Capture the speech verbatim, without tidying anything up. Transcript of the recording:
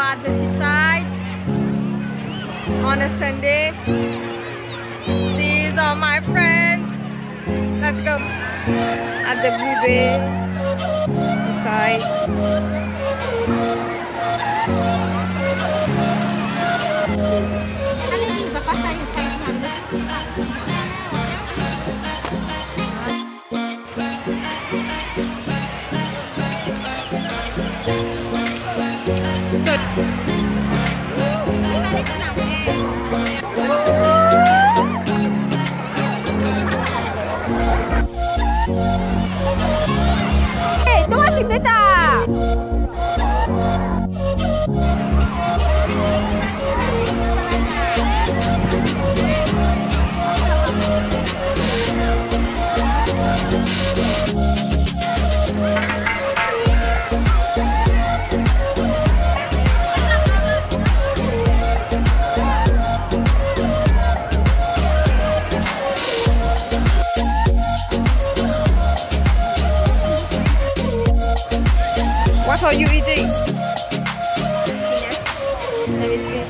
at the seaside on a Sunday. These are my friends. Let's go at the Blue Bay seaside. Good. Hey, tunggu sebentar. What are you eating? Let me see.